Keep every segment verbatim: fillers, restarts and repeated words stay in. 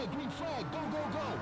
flag, green flag, go, go, go!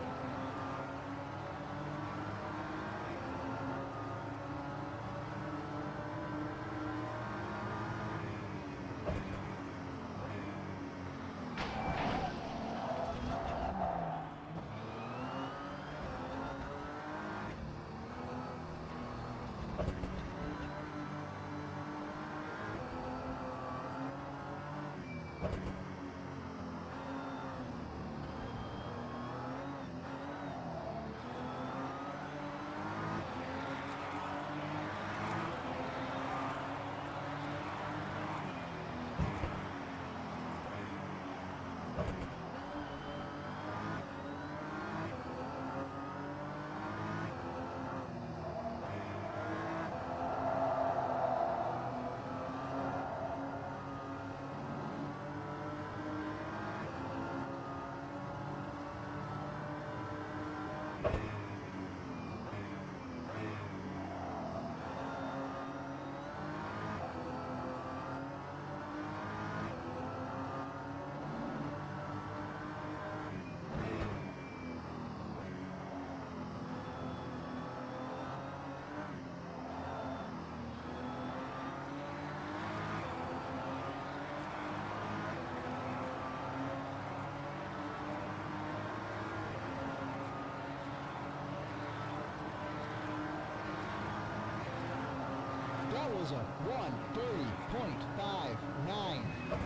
That was a one thirty point five nine.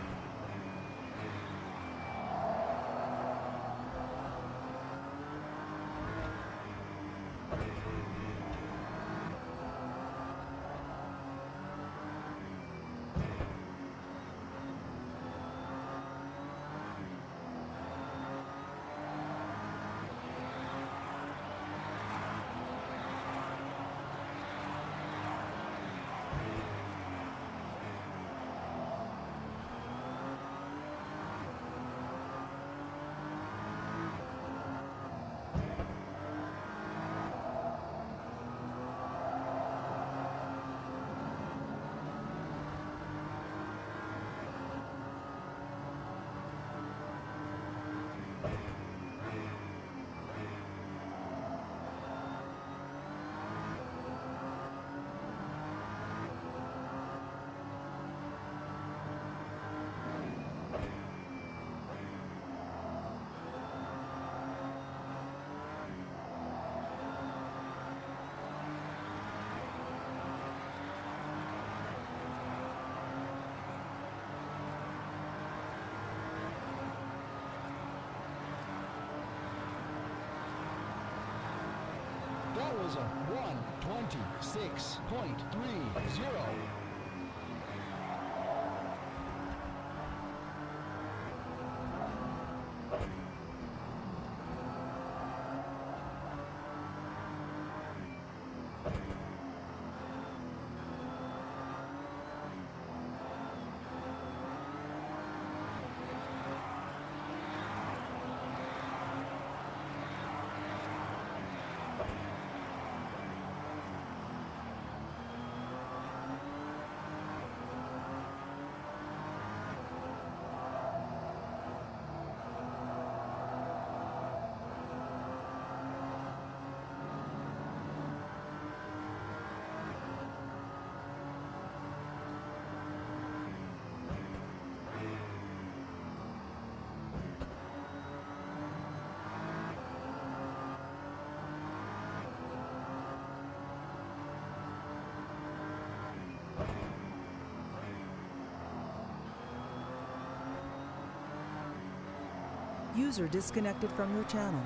That was a one twenty-six point three zero. User disconnected from your channel.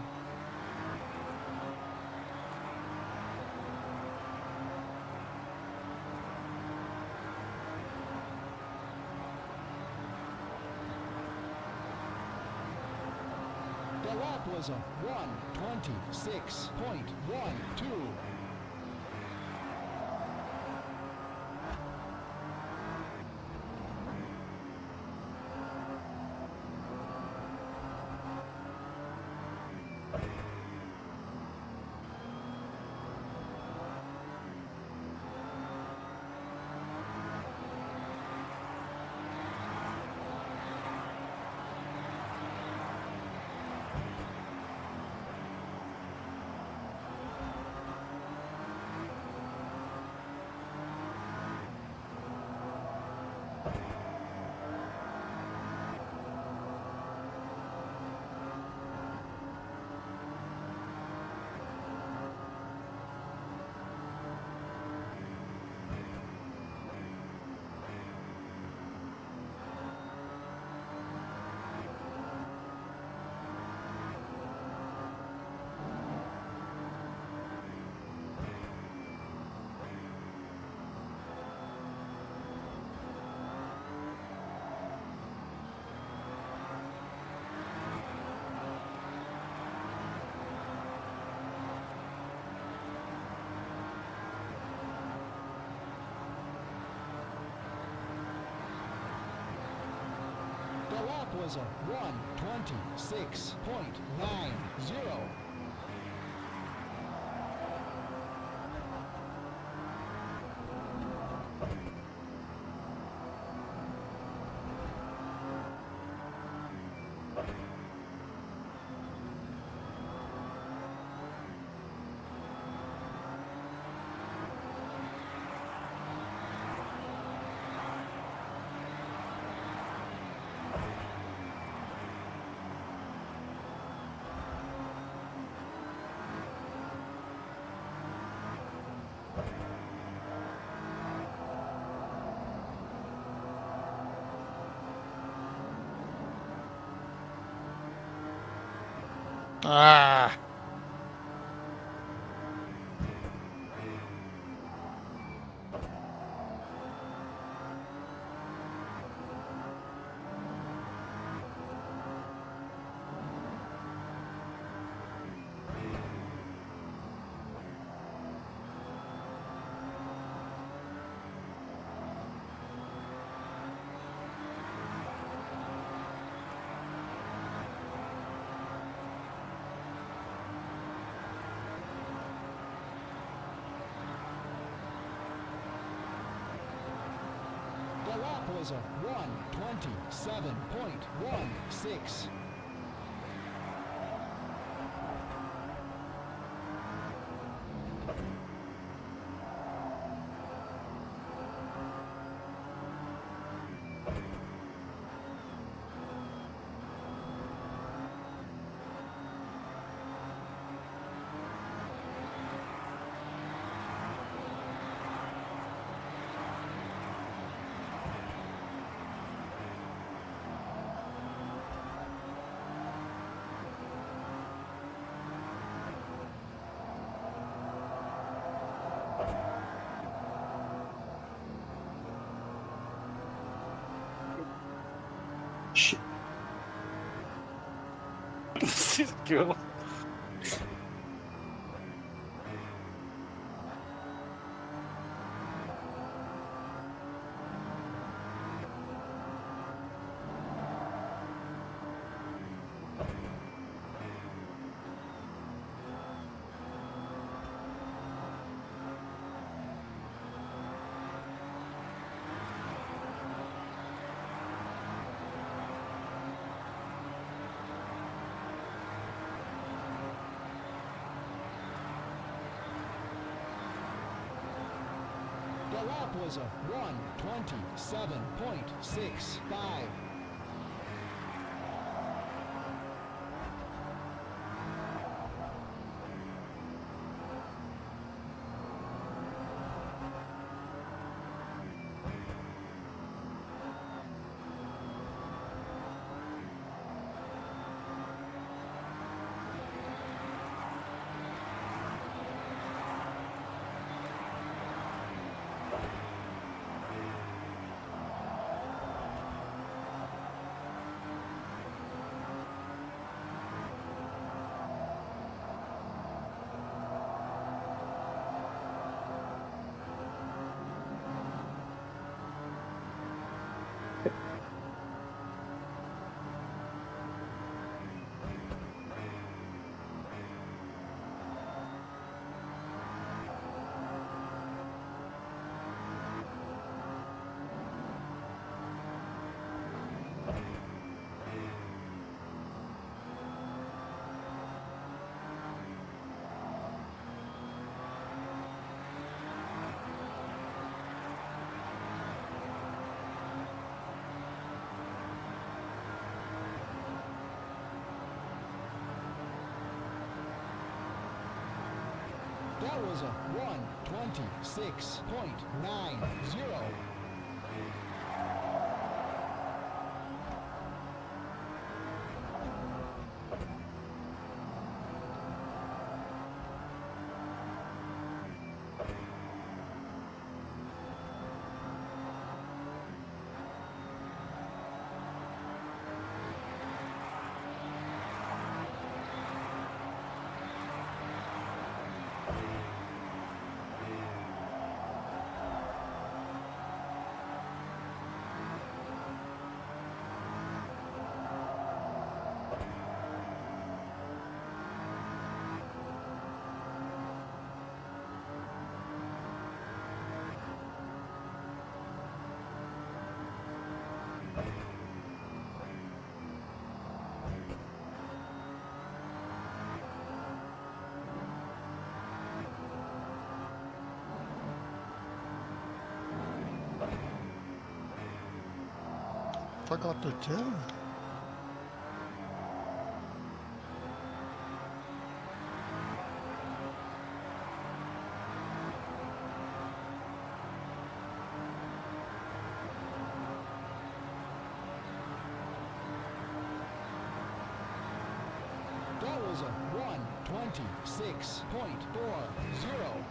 The lap was a one twenty-six point one two. The lap was a one twenty-six point nine zero. Ah. The lap was a one twenty-seven point one six. Shit. This is cool. The lap was a one twenty-seven point six five. That was a one twenty-six point nine zero. I got the two. That was a one twenty-six point four zero.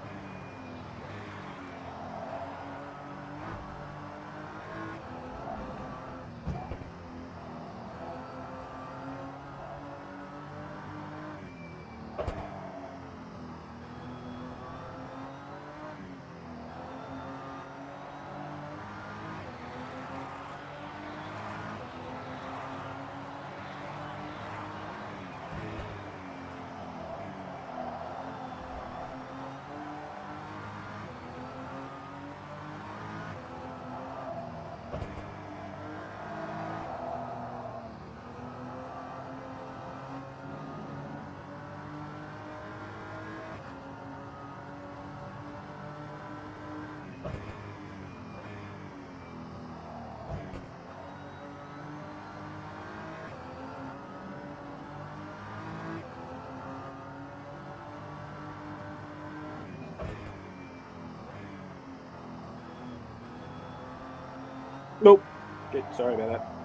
Nope. Good. Sorry about that.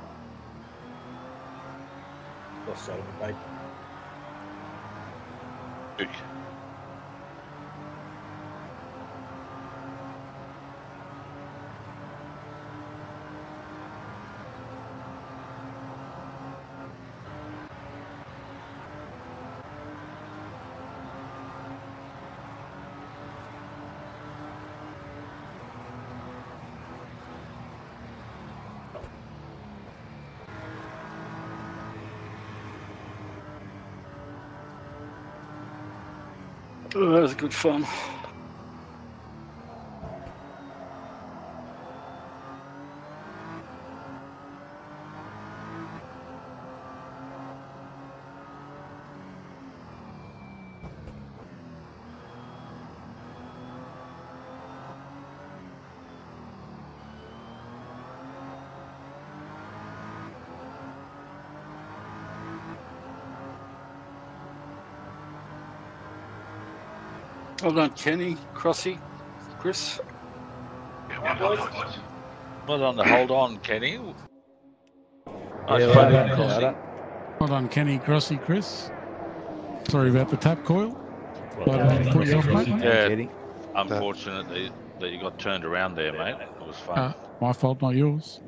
Lost sight of it, mate. Good. Oh, that was good fun. Well done, Kenny, Crossy, Chris. Well done to hold on, Kenny. Nice Yeah, play, well done, Crossy. Crowder. Well done, Kenny, Crossy, Chris. Sorry about the tap coil. Well But, done, uh, put you off, mate. Yeah, Kenny. unfortunate that, that you got turned around there, mate. It was fun. Uh, my fault, not yours.